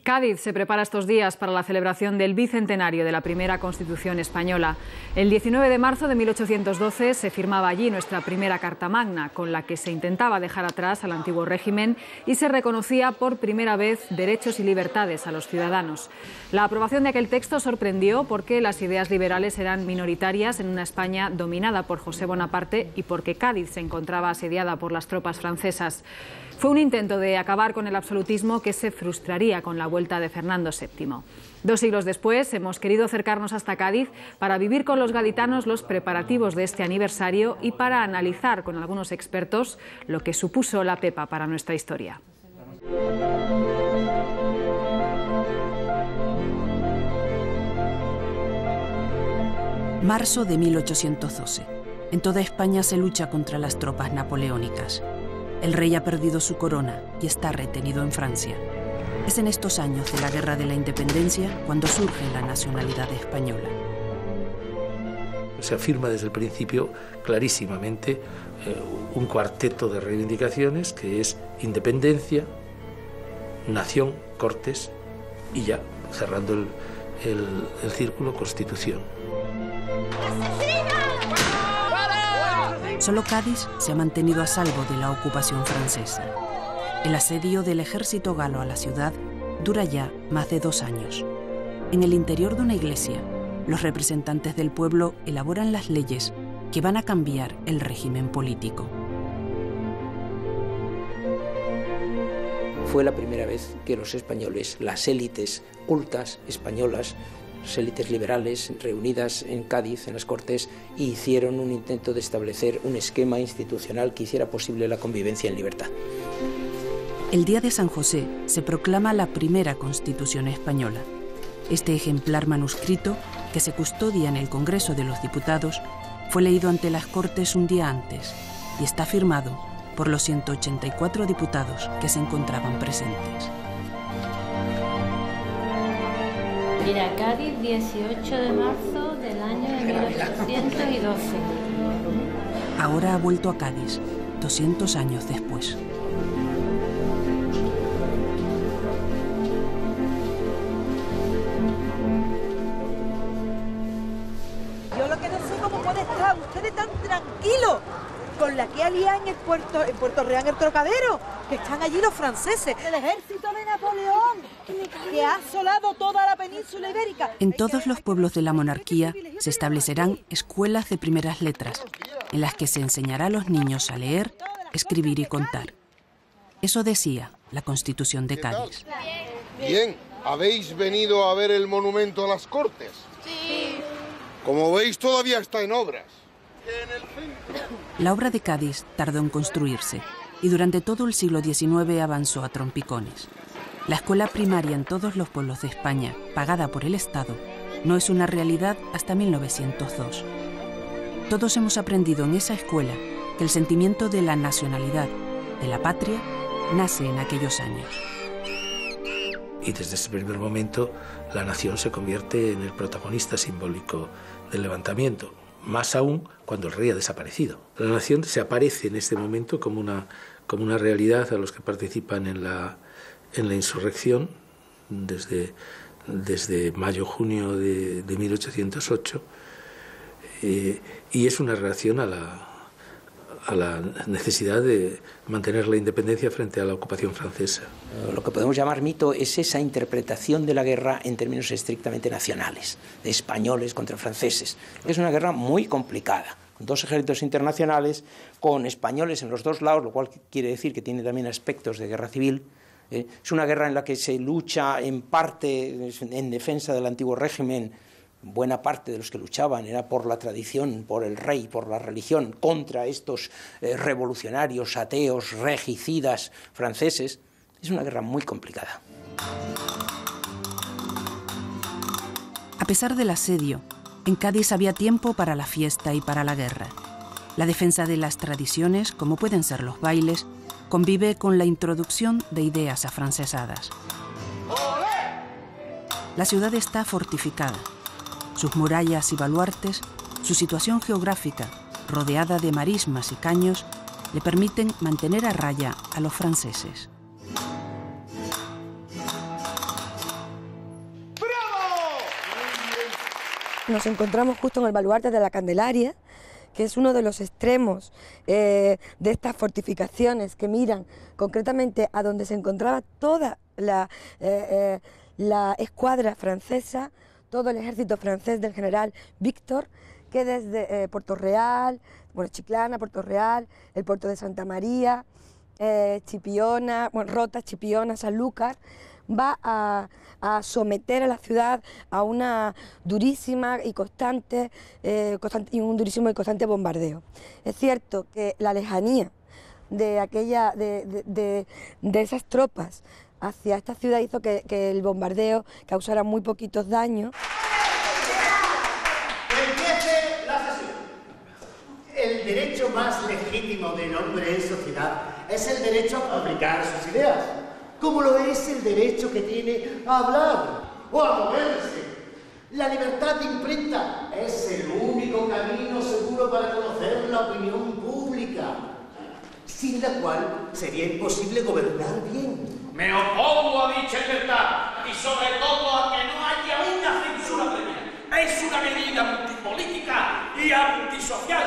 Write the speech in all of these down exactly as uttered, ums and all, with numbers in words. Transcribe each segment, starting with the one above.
Cádiz se prepara estos días para la celebración del bicentenario de la primera Constitución española. El diecinueve de marzo de mil ochocientos doce se firmaba allí nuestra primera Carta Magna, con la que se intentaba dejar atrás al antiguo régimen y se reconocía por primera vez derechos y libertades a los ciudadanos. La aprobación de aquel texto sorprendió porque las ideas liberales eran minoritarias en una España dominada por José Bonaparte y porque Cádiz se encontraba asediada por las tropas francesas. Fue un intento de acabar con el absolutismo que se frustraría con la vuelta de Fernando séptimo. Dos siglos después hemos querido acercarnos hasta Cádiz para vivir con los gaditanos los preparativos de este aniversario y para analizar con algunos expertos lo que supuso la Pepa para nuestra historia. Marzo de mil ochocientos doce. En toda España se lucha contra las tropas napoleónicas. El rey ha perdido su corona y está retenido en Francia. Es en estos años de la Guerra de la Independencia cuando surge la nacionalidad española. Se afirma desde el principio clarísimamente eh, un cuarteto de reivindicaciones que es independencia, nación, cortes y ya, cerrando el, el, el círculo, constitución. Solo Cádiz se ha mantenido a salvo de la ocupación francesa. El asedio del ejército galo a la ciudad dura ya más de dos años. En el interior de una iglesia, los representantes del pueblo elaboran las leyes que van a cambiar el régimen político. Fue la primera vez que los españoles, las élites cultas españolas, las élites liberales reunidas en Cádiz, en las Cortes, hicieron un intento de establecer un esquema institucional que hiciera posible la convivencia en libertad. El día de San José se proclama la primera Constitución española. Este ejemplar manuscrito, que se custodia en el Congreso de los Diputados, fue leído ante las Cortes un día antes y está firmado por los ciento ochenta y cuatro diputados que se encontraban presentes. Mira, Cádiz, dieciocho de marzo del año de mil ochocientos doce. Ahora ha vuelto a Cádiz, doscientos años después. Yo lo que no sé cómo puede estar ustedes tan tranquilos con la que alía en el puerto, en Puerto Real, en el Trocadero, que están allí los franceses, el ejército de Napoleón, que ha asolado toda la península ibérica. En todos los pueblos de la monarquía se establecerán escuelas de primeras letras, en las que se enseñará a los niños a leer, escribir y contar. Eso decía la Constitución de Cádiz. Bien, ¿habéis venido a ver el monumento a las Cortes? Sí. Como veis, todavía está en obras. La obra de Cádiz tardó en construirse y durante todo el siglo diecinueve avanzó a trompicones. La escuela primaria en todos los pueblos de España, pagada por el Estado, no es una realidad hasta mil novecientos dos. Todos hemos aprendido en esa escuela que el sentimiento de la nacionalidad, de la patria, nace en aquellos años. Y desde ese primer momento la nación se convierte en el protagonista simbólico del levantamiento. Más aún cuando el rey ha desaparecido. La nación se aparece en este momento como una, como una realidad a los que participan en la, en la insurrección desde, desde mayo-junio de, de mil ochocientos ocho eh, y es una reacción a la, a la necesidad de mantener la independencia frente a la ocupación francesa. Lo que podemos llamar mito es esa interpretación de la guerra en términos estrictamente nacionales, de españoles contra franceses. Es una guerra muy complicada, con dos ejércitos internacionales, con españoles en los dos lados, lo cual quiere decir que tiene también aspectos de guerra civil. Eh, es una guerra en la que se lucha en parte en defensa del antiguo régimen. Buena parte de los que luchaban era por la tradición, por el rey, por la religión, contra estos eh, revolucionarios, ateos, regicidas franceses. Es una guerra muy complicada. A pesar del asedio, en Cádiz había tiempo para la fiesta y para la guerra. La defensa de las tradiciones, como pueden ser los bailes, convive con la introducción de ideas afrancesadas. La ciudad está fortificada. Sus murallas y baluartes, su situación geográfica, rodeada de marismas y caños, le permiten mantener a raya a los franceses. Nos encontramos justo en el baluarte de la Candelaria, que es uno de los extremos eh, de estas fortificaciones que miran concretamente a donde se encontraba toda la, eh, eh, la escuadra francesa, todo el ejército francés del general Víctor, que desde eh, Puerto Real, bueno, Chiclana, Puerto Real, el puerto de Santa María, eh, Chipiona, bueno, Rota, Chipiona, Sanlúcar, va a, a someter a la ciudad a una durísima y constante, eh, constante y un durísimo y constante bombardeo. Es cierto que la lejanía de aquella de, de, de, de esas tropas hacia esta ciudad hizo que, que el bombardeo causara muy poquitos daños. Empiece la sesión. El derecho más legítimo del hombre en sociedad es el derecho a publicar sus ideas, como lo es el derecho que tiene a hablar o a moverse. La libertad de imprenta es el único camino seguro para conocer la opinión pública, sin la cual sería imposible gobernar bien. Me opongo a dicha libertad y sobre todo a que no haya una censura previa. Es una medida antipolítica y antisocial.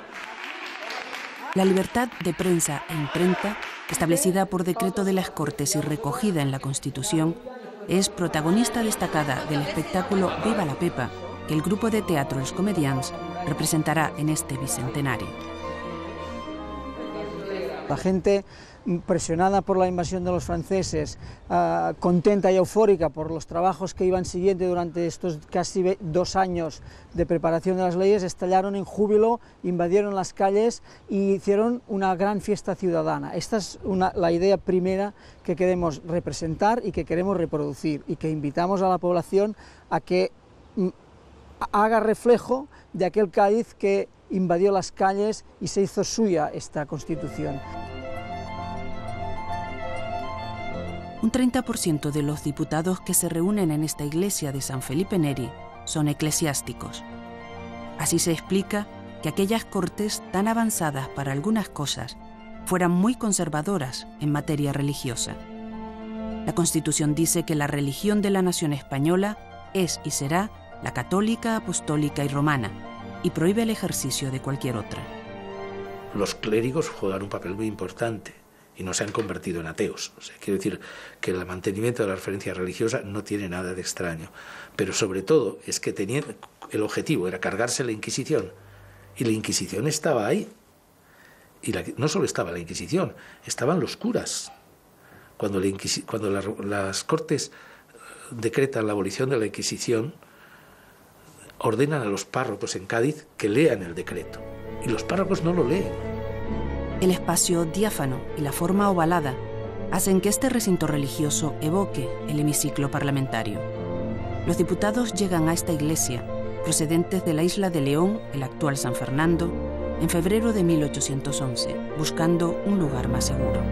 La libertad de prensa e imprenta, establecida por decreto de las Cortes y recogida en la Constitución, es protagonista destacada del espectáculo Viva la Pepa, que el grupo de teatro Els Comedians representará en este bicentenario. La gente, presionada por la invasión de los franceses, uh, contenta y eufórica por los trabajos que iban siguiendo durante estos casi dos años de preparación de las leyes, estallaron en júbilo, invadieron las calles y hicieron una gran fiesta ciudadana. Esta es una, la idea primera que queremos representar y que queremos reproducir, y que invitamos a la población a que mm, haga reflejo de aquel Cádiz que invadió las calles y se hizo suya esta Constitución. Un treinta por ciento de los diputados que se reúnen en esta iglesia de San Felipe Neri son eclesiásticos. Así se explica que aquellas Cortes tan avanzadas para algunas cosas fueran muy conservadoras en materia religiosa. La Constitución dice que la religión de la nación española es y será la católica, apostólica y romana, y prohíbe el ejercicio de cualquier otra. Los clérigos juegan un papel muy importante y no se han convertido en ateos. O sea, quiero decir que el mantenimiento de la referencia religiosa no tiene nada de extraño, pero sobre todo es que tenía, el objetivo era cargarse la Inquisición, y la Inquisición estaba ahí. Y la, no solo estaba la Inquisición, estaban los curas. Cuando, la Inquisi, cuando la, las Cortes decretan la abolición de la Inquisición, ordenan a los párrocos en Cádiz que lean el decreto, y los párrocos no lo leen. El espacio diáfano y la forma ovalada hacen que este recinto religioso evoque el hemiciclo parlamentario. Los diputados llegan a esta iglesia, procedentes de la isla de León, el actual San Fernando, en febrero de mil ochocientos once, buscando un lugar más seguro.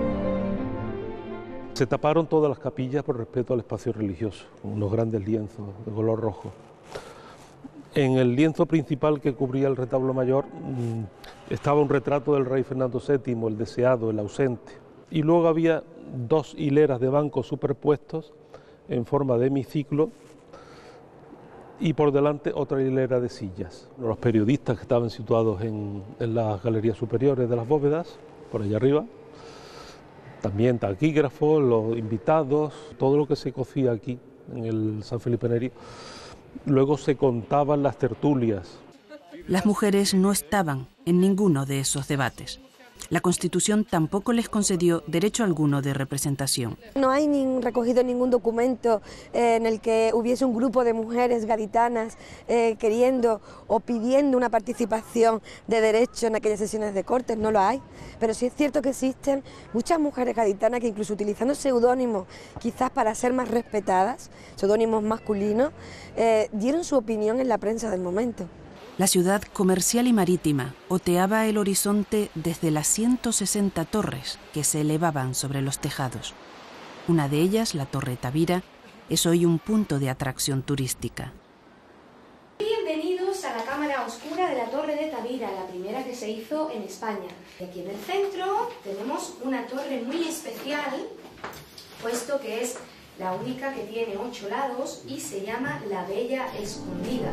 Se taparon todas las capillas por respeto al espacio religioso, con unos grandes lienzos de color rojo. En el lienzo principal que cubría el retablo mayor mmm, estaba un retrato del rey Fernando séptimo, el deseado, el ausente. Y luego había dos hileras de bancos superpuestos en forma de hemiciclo y por delante otra hilera de sillas. Los periodistas que estaban situados en, en las galerías superiores de las bóvedas, por allá arriba, también taquígrafos, los invitados, todo lo que se cocía aquí en el San Felipe Neri. Luego se contaban las tertulias. Las mujeres no estaban en ninguno de esos debates. La Constitución tampoco les concedió derecho alguno de representación. No hay ni recogido ningún documento eh, en el que hubiese un grupo de mujeres gaditanas eh, queriendo o pidiendo una participación de derecho en aquellas sesiones de Cortes, no lo hay. Pero sí es cierto que existen muchas mujeres gaditanas que, incluso utilizando seudónimos quizás para ser más respetadas, seudónimos masculinos, eh, dieron su opinión en la prensa del momento. La ciudad comercial y marítima oteaba el horizonte desde las ciento sesenta torres que se elevaban sobre los tejados. Una de ellas, la Torre Tavira, es hoy un punto de atracción turística. Bienvenidos a la cámara oscura de la Torre de Tavira, la primera que se hizo en España. Y aquí en el centro tenemos una torre muy especial, puesto que es la única que tiene ocho lados y se llama La Bella Escondida.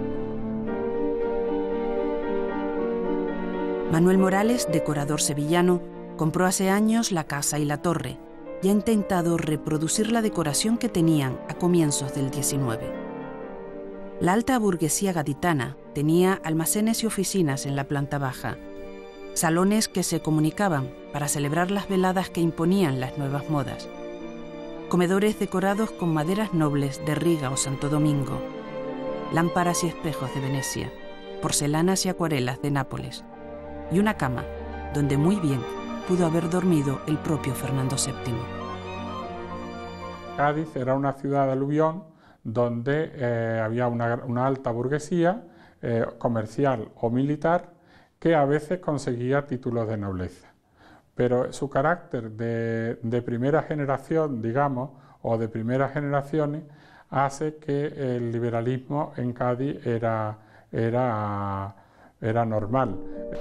Manuel Morales, decorador sevillano, compró hace años la casa y la torre y ha intentado reproducir la decoración que tenían a comienzos del diecinueve. La alta burguesía gaditana tenía almacenes y oficinas en la planta baja, salones que se comunicaban para celebrar las veladas que imponían las nuevas modas, comedores decorados con maderas nobles de Riga o Santo Domingo, lámparas y espejos de Venecia, porcelanas y acuarelas de Nápoles, y una cama donde muy bien pudo haber dormido el propio Fernando séptimo. Cádiz era una ciudad de aluvión donde eh, había una, una alta burguesía eh, comercial o militar que a veces conseguía títulos de nobleza. Pero su carácter de, de primera generación, digamos, o de primeras generaciones, hace que el liberalismo en Cádiz era, era, era normal.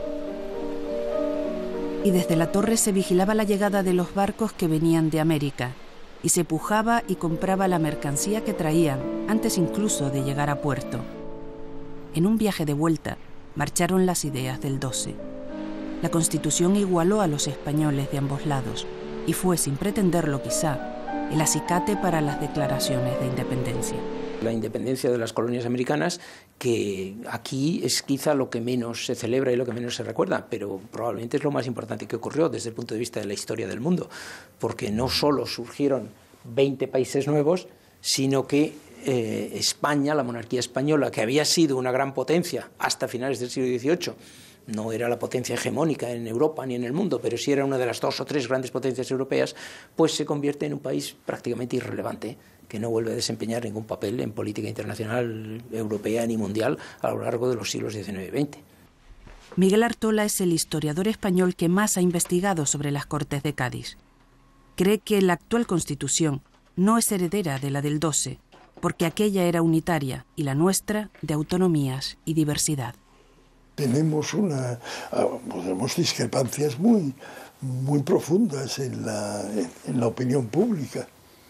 Y desde la torre se vigilaba la llegada de los barcos que venían de América, y se pujaba y compraba la mercancía que traían, antes incluso de llegar a puerto. En un viaje de vuelta, marcharon las ideas del doce. La Constitución igualó a los españoles de ambos lados, y fue, sin pretenderlo quizá, el acicate para las declaraciones de independencia. La independencia de las colonias americanas, que aquí es quizá lo que menos se celebra y lo que menos se recuerda, pero probablemente es lo más importante que ocurrió desde el punto de vista de la historia del mundo, porque no solo surgieron veinte países nuevos, sino que eh, España, la monarquía española, que había sido una gran potencia hasta finales del siglo dieciocho, no era la potencia hegemónica en Europa ni en el mundo, pero sí era una de las dos o tres grandes potencias europeas, pues se convierte en un país prácticamente irrelevante, que no vuelve a desempeñar ningún papel en política internacional europea ni mundial a lo largo de los siglos diecinueve y veinte. Miguel Artola es el historiador español que más ha investigado sobre las Cortes de Cádiz. Cree que la actual Constitución no es heredera de la del doce, porque aquella era unitaria y la nuestra de autonomías y diversidad. Tenemos, una, tenemos discrepancias muy, muy profundas en la, en, en la opinión pública.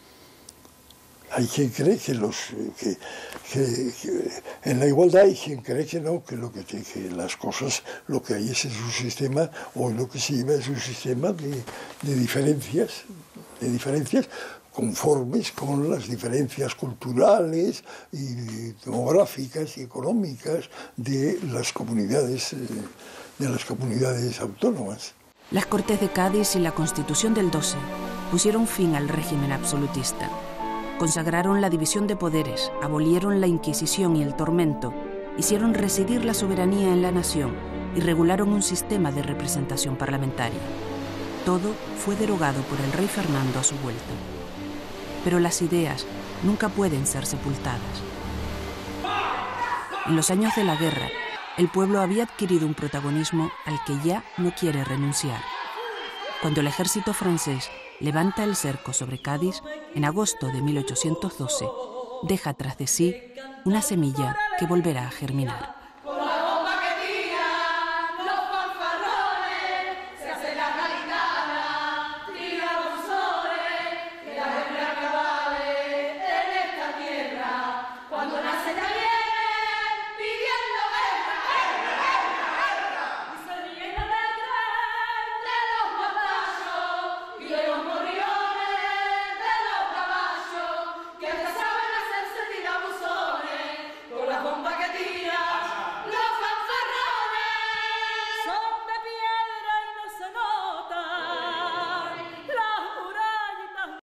Hay quien cree que, los, que, que, que en la igualdad hay quien cree que no, que, lo que, que las cosas, lo que hay es, es un sistema, o lo que se lleva es un sistema de, de diferencias, de diferencias conformes con las diferencias culturales y demográficas y económicas de las comunidades, de las comunidades autónomas. Las Cortes de Cádiz y la Constitución del doce pusieron fin al régimen absolutista. Consagraron la división de poderes, abolieron la Inquisición y el tormento, hicieron residir la soberanía en la nación y regularon un sistema de representación parlamentaria. Todo fue derogado por el rey Fernando a su vuelta. Pero las ideas nunca pueden ser sepultadas. En los años de la guerra, el pueblo había adquirido un protagonismo al que ya no quiere renunciar. Cuando el ejército francés levanta el cerco sobre Cádiz, en agosto de mil ochocientos doce, deja tras de sí una semilla que volverá a germinar.